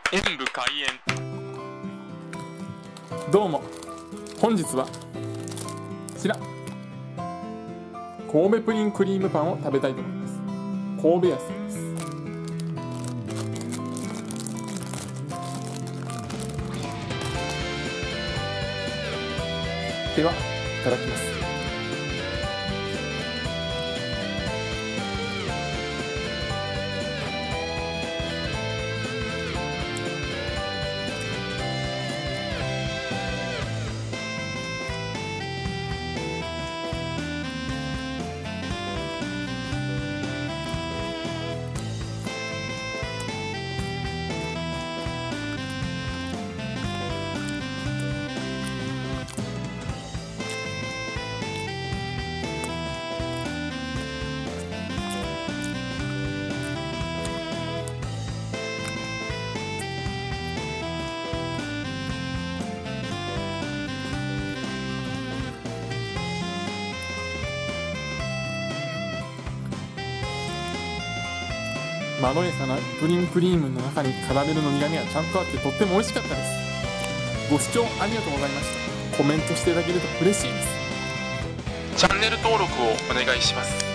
演武開演。 どうも、本日はこちら神戸プリンクリームパンを食べたいと思います。神戸屋さんです。では、いただきます。まろやかなプリンクリームの中にカラメルの苦みがちゃんとあってとっても美味しかったです。ご視聴ありがとうございました。コメントしていただけると嬉しいです。 チャンネル登録をお願いします。